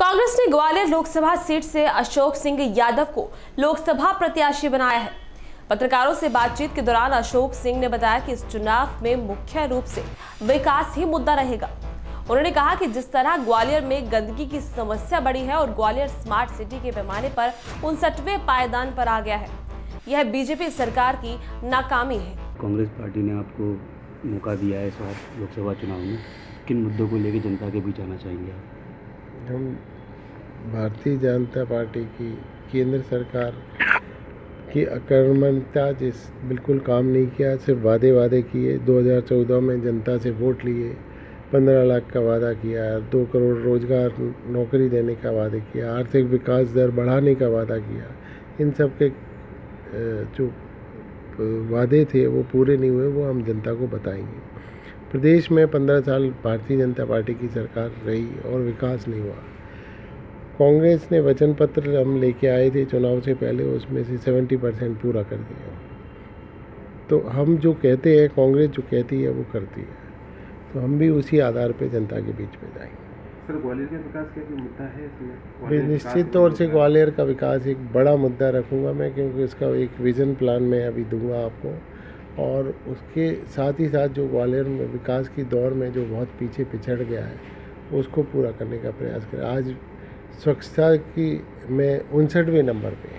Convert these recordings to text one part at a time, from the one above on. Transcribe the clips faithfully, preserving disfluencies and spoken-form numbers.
कांग्रेस ने ग्वालियर लोकसभा सीट से अशोक सिंह यादव को लोकसभा प्रत्याशी बनाया है। पत्रकारों से बातचीत के दौरान अशोक सिंह ने बताया कि इस चुनाव में मुख्य रूप से विकास ही मुद्दा रहेगा। उन्होंने कहा कि जिस तरह ग्वालियर में गंदगी की समस्या बढ़ी है और ग्वालियर स्मार्ट सिटी के पैमाने पर उनसठवें पायदान पर आ गया है, यह बीजेपी सरकार की नाकामी है। कांग्रेस पार्टी ने आपको मौका दिया है इस बार लोकसभा चुनाव में, किन मुद्दों को लेकर जनता के बीच आना चाहेंगे आप? हम भारतीय जनता पार्टी की केंद्र सरकार की अकर्मण्यता जिस बिल्कुल काम नहीं किया, सिर्फ वादे वादे किए। दो हज़ार चौदह में जनता से वोट लिए, पंद्रह लाख का वादा किया, दो करोड़ रोजगार नौकरी देने का वादा किया, आर्थिक विकास दर बढ़ाने का वादा किया। इन सब के जो वादे थे वो पूरे नहीं हुए, वो हम जनता को बताएंगे। प्रदेश में पंद्रह साल भारतीय जनता पार्टी की सरकार रही और विकास नहीं हुआ। कांग्रेस ने वचन पत्र हम लेके आए थे चुनाव से पहले, उसमें से सत्तर परसेंट पूरा कर दिया। तो हम जो कहते हैं, कांग्रेस जो कहती है वो करती है, तो हम भी उसी आधार पे जनता के बीच में जाएंगे। सर, ग्वालियर का विकास का कोई मुद्दा है इसमें? निश्चित तौर से ग्वालियर का विकास एक बड़ा मुद्दा रखूँगा मैं, क्योंकि इसका एक विज़न प्लान मैं अभी दूंगा आपको, और उसके साथ ही साथ जो ग्वालियर में विकास की दौर में जो बहुत पीछे पिछड़ गया है उसको पूरा करने का प्रयास करें। आज स्वच्छता की में उनसठवें नंबर पे,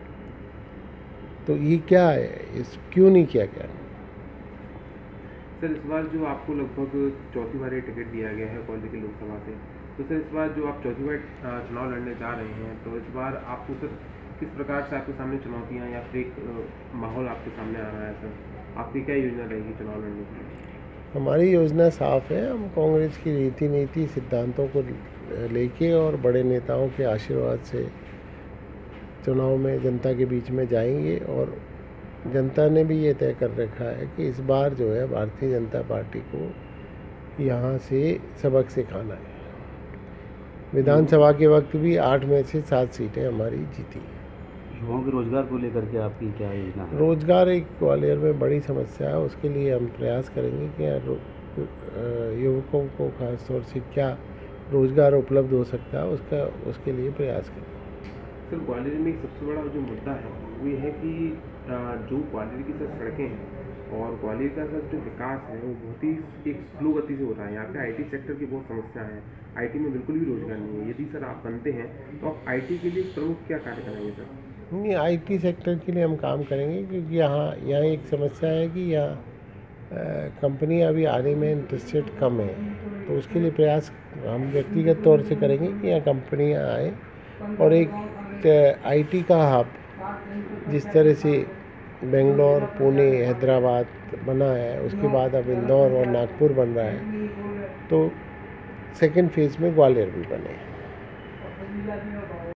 तो ये क्या है, इस क्यों नहीं किया गया? सर, इस बार जो आपको लगभग चौथी बार टिकट दिया गया है ग्वालियर की लोकसभा से, तो सर इस बार जो आप चौथी बार चुनाव लड़ने जा रहे हैं, तो इस बार आपको सर किस प्रकार से आपके सामने चुनौतियां या फिर एक माहौल आपके सामने आ रहा है? सर, आपकी क्या योजना रहेगी चुनाव लड़ने की? हमारी योजना साफ है। हम कांग्रेस की रीति नीति सिद्धांतों को लेके और बड़े नेताओं के आशीर्वाद से चुनाव में जनता के बीच में जाएंगे, और जनता ने भी ये तय कर रखा है कि इस बार जो है भारतीय जनता पार्टी को यहाँ से सबक सिखाना है। विधानसभा के वक्त भी आठ में से सात सीटें हमारी जीती। युवाओं के रोजगार को लेकर के आपकी क्या योजना है? रोजगार एक ग्वालियर में बड़ी समस्या है, उसके लिए हम प्रयास करेंगे कि युवकों को खास तौर से क्या रोजगार उपलब्ध हो सकता है, उसका उसके लिए प्रयास करेंगे। सर, ग्वालियर में सबसे बड़ा जो मुद्दा है वो ये है कि जो ग्वालियर की सर सड़कें हैं और ग्वालियर का सर जो विकास है वो बहुत ही एक स्लो गति से हो रहा है। यहाँ पे आईटी सेक्टर की बहुत समस्या है, आईटी में बिल्कुल भी रोजगार नहीं है। यदि सर आप बनते हैं तो आप आईटी के लिए प्रमुख क्या कार्य करेंगे? सर, नहीं, आईटी सेक्टर के लिए हम काम करेंगे, क्योंकि यहाँ यहाँ एक समस्या है कि यहाँ कंपनियाँ अभी आने में इंटरेस्टेड कम है, तो उसके लिए प्रयास हम व्यक्तिगत तौर से करेंगे कि यहाँ कंपनियाँ आए, और एक आईटी का हब जिस तरह से बेंगलोर, पुणे, हैदराबाद बना है, उसके बाद अब इंदौर और नागपुर बन रहा है, तो सेकेंड फेज़ में ग्वालियर भी बने।